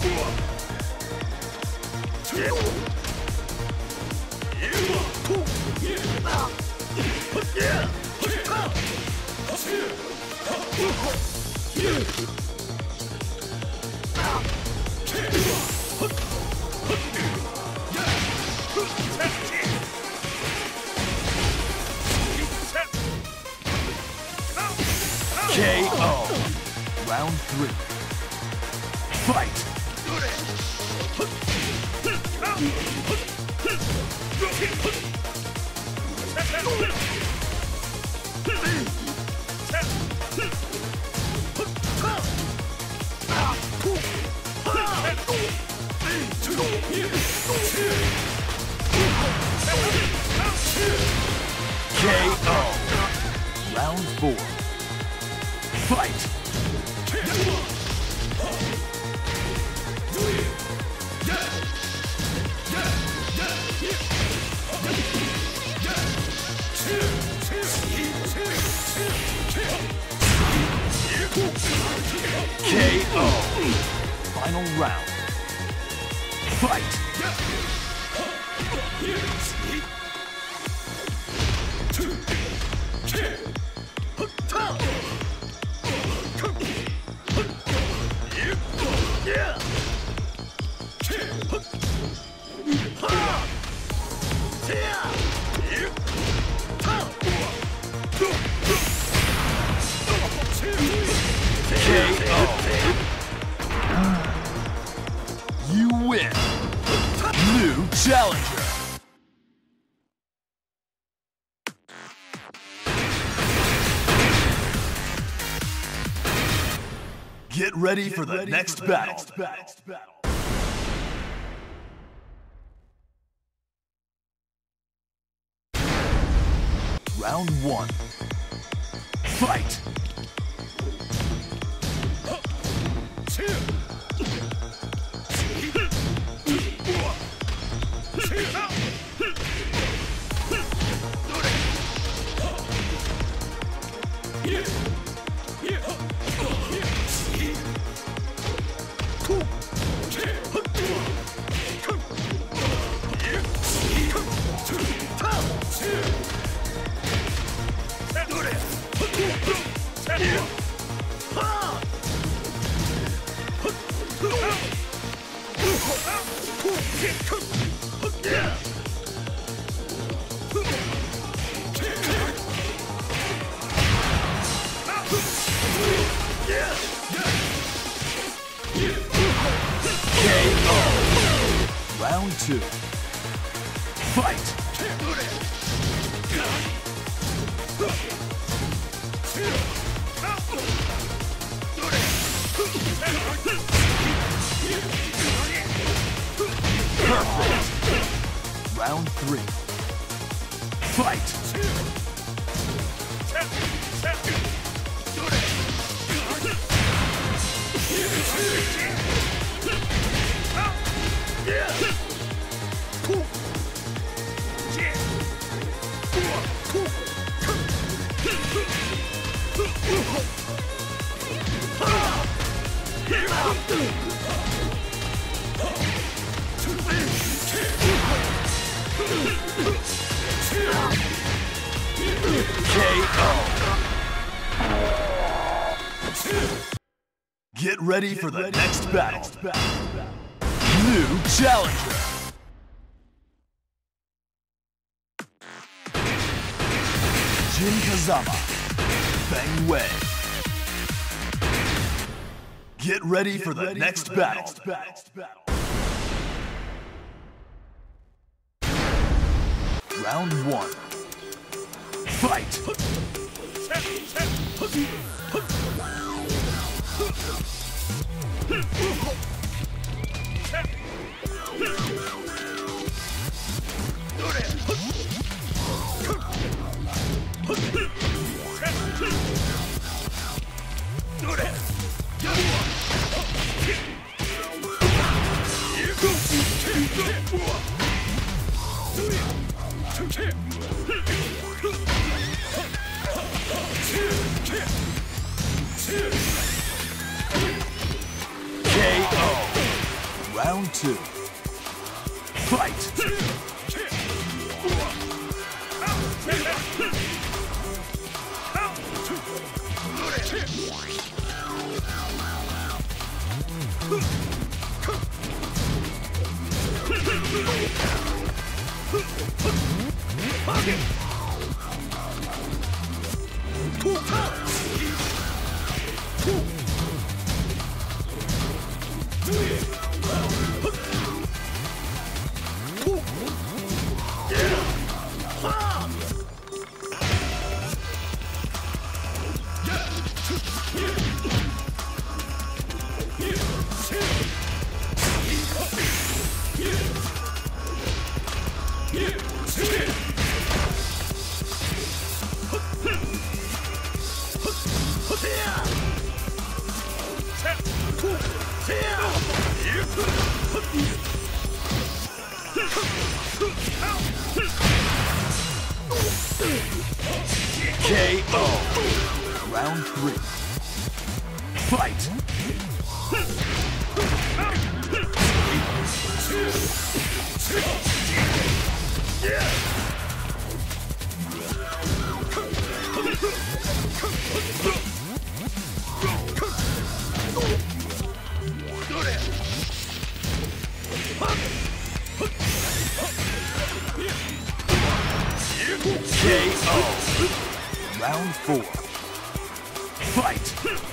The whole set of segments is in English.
KO. Round 3. Fight. KO. Round 4. Fight! KO! Final round. Fight! You win! New challenger! Get ready for the next battle. Round 1. Fight! Round 2. Fight! Perfect! Round 3. Fight! KO. Get ready for the next battle. New challenger. Jin Kazama. Feng Wei. Get ready for the next battle. Round 1. Fight! KO. Round 2. Fight! KO. Round 3. Fight! KO. Round 4. Fight!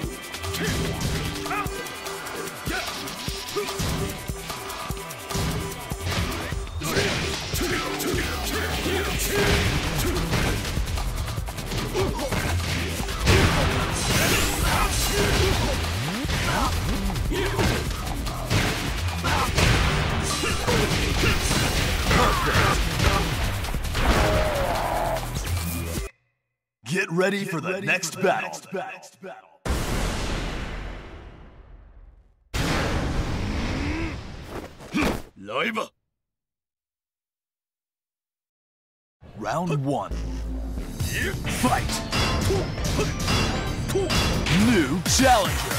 Get ready for the next battle. Live. Round 1. Fight! New challenger.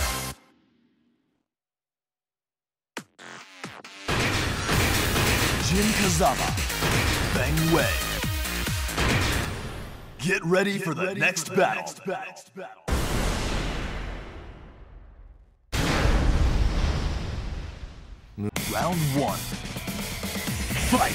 Jin Kazama, Feng Wei. Get ready for the next battle. Round 1. Fight!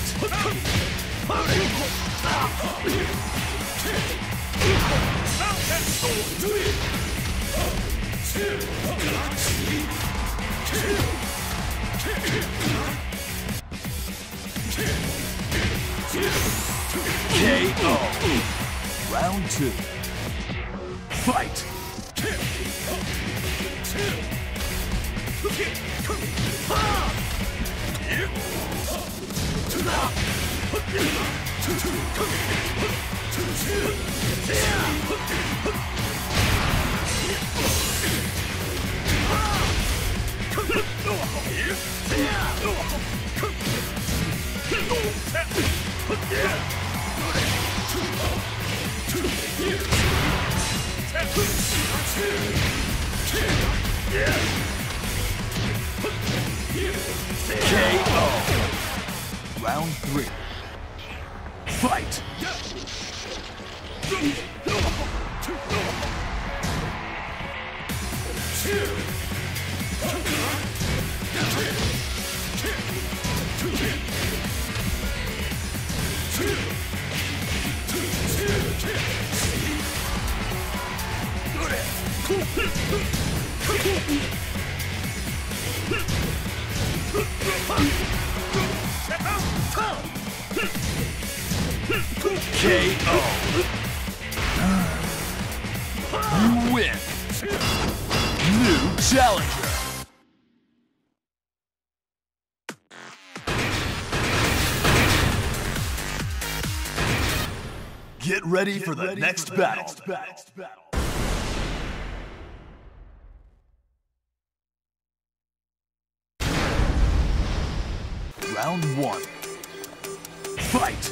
KO. Round 2. Fight! KO. Round 3. Fight! KO. You win. New challenger. Get ready for the next battle. Round 1. Fight!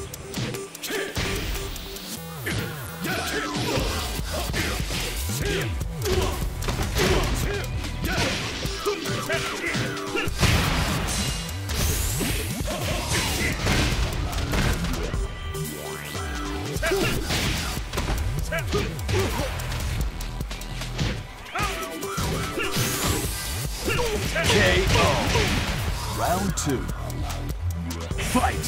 KO. Round 2. Fight.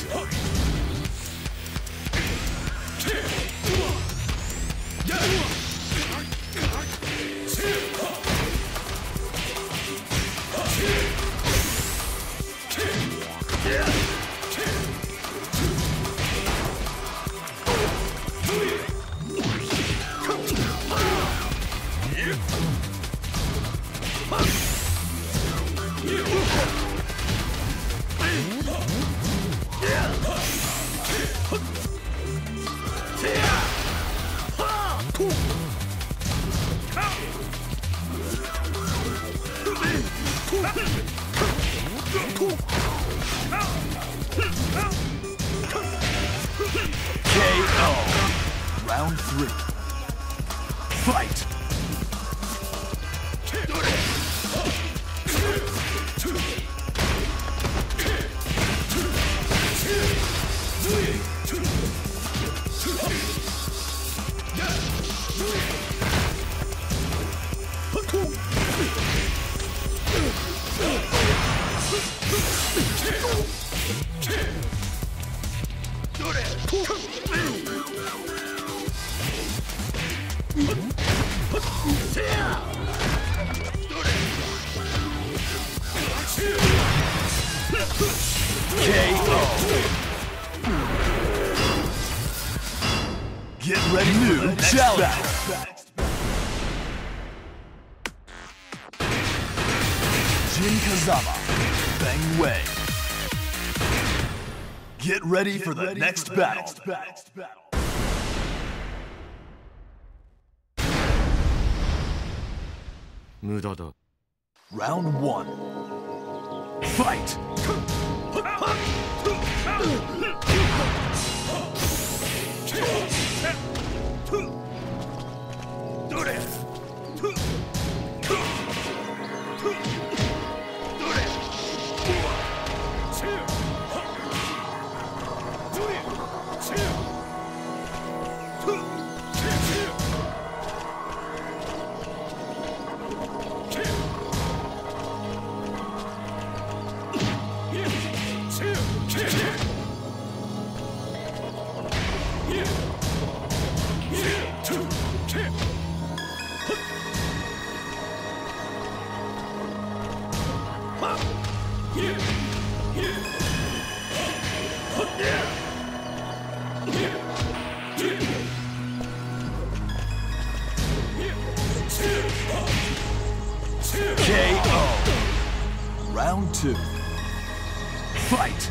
KO. Round 3. Fight. KO. Get ready for the next battle. Jin Kazama, Feng Wei. Get ready for the next battle. Round 1. Fight! KO. Round 2. Fight.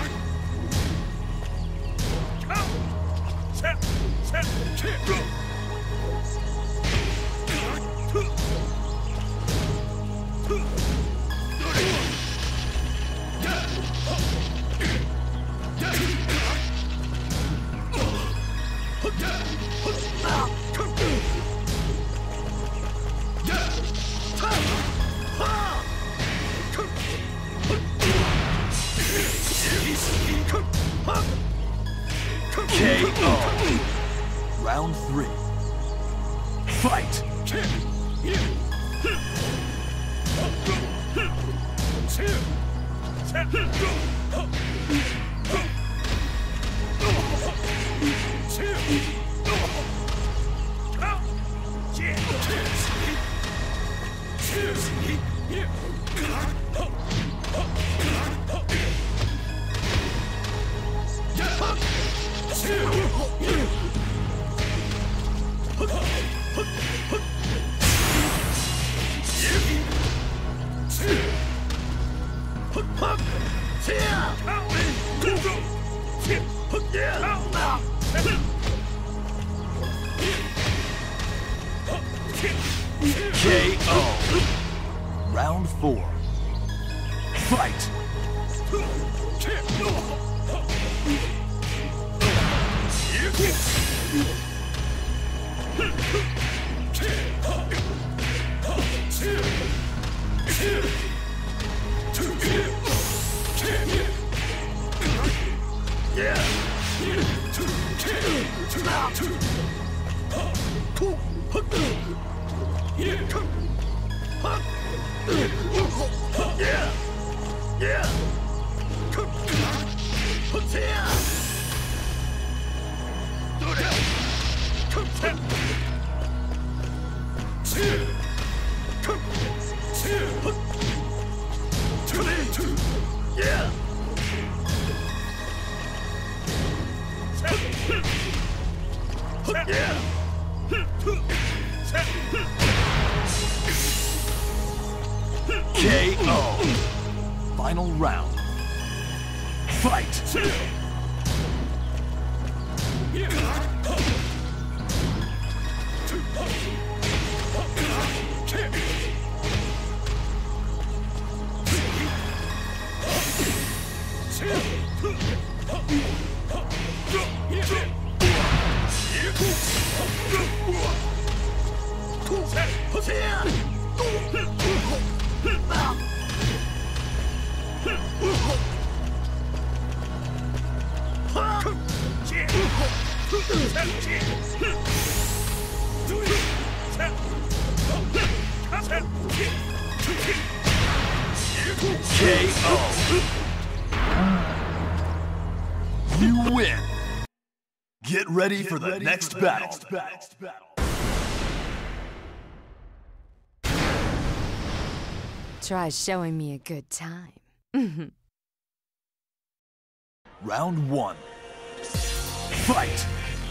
KO. Round 3. Fight. KO. Round 4. Fight. Yeah. Yeah. KO. Final round. Fight. KO. You win. Get ready for the next battle. Try showing me a good time. Round 1. Fight.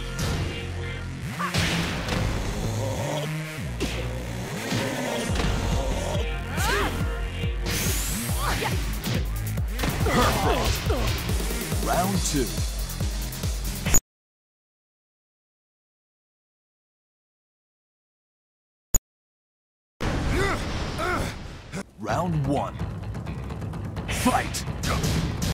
Perfect. Round 2. Round 1. Fight.